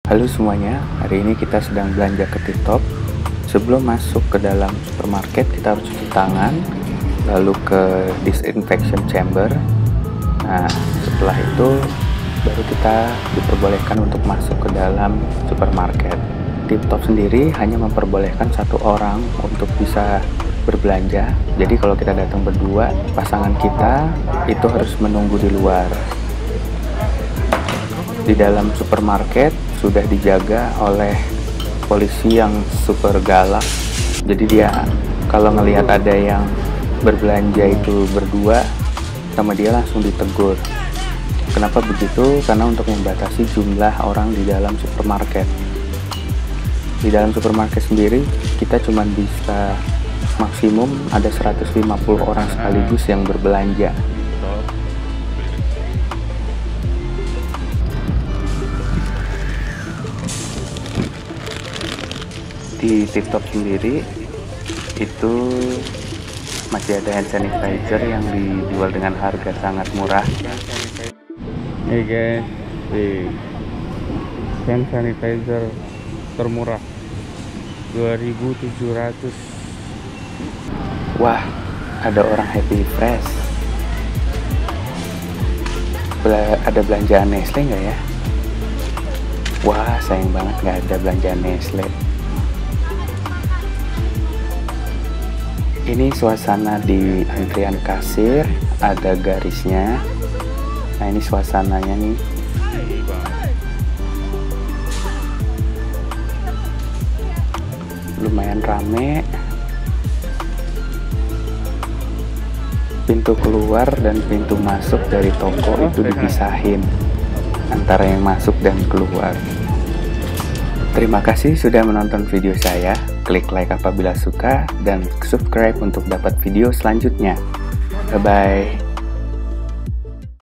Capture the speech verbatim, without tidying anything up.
Halo semuanya, hari ini kita sedang belanja ke T-Top. Sebelum masuk ke dalam supermarket, kita harus cuci tangan, lalu ke disinfection chamber. Nah, setelah itu baru kita diperbolehkan untuk masuk ke dalam supermarket. T-Top sendiri hanya memperbolehkan satu orang untuk bisa berbelanja. Jadi kalau kita datang berdua, pasangan kita itu harus menunggu di luar. Di dalam supermarket sudah dijaga oleh polisi yang super galak. Jadi dia kalau ngelihat ada yang berbelanja itu berdua sama dia langsung ditegur. Kenapa begitu? Karena untuk membatasi jumlah orang di dalam supermarket. Di dalam supermarket sendiri kita cuma bisa maksimum ada seratus lima puluh orang sekaligus yang berbelanja. Di T-Top sendiri itu masih ada hand sanitizer yang dijual dengan harga sangat murah. Nih guys, di hand sanitizer termurah dua ribu tujuh ratus. Wah, ada orang happy fresh. Bela ada belanjaan Nestle nggak ya? Wah, sayang banget nggak ada belanjaan Nestle. Ini suasana di antrian kasir, ada garisnya. Nah, ini suasananya nih. Lumayan rame. Pintu keluar dan pintu masuk dari toko itu dipisahin antara yang masuk dan keluar. Terima kasih sudah menonton video saya. Klik like apabila suka dan subscribe untuk dapat video selanjutnya. Bye bye.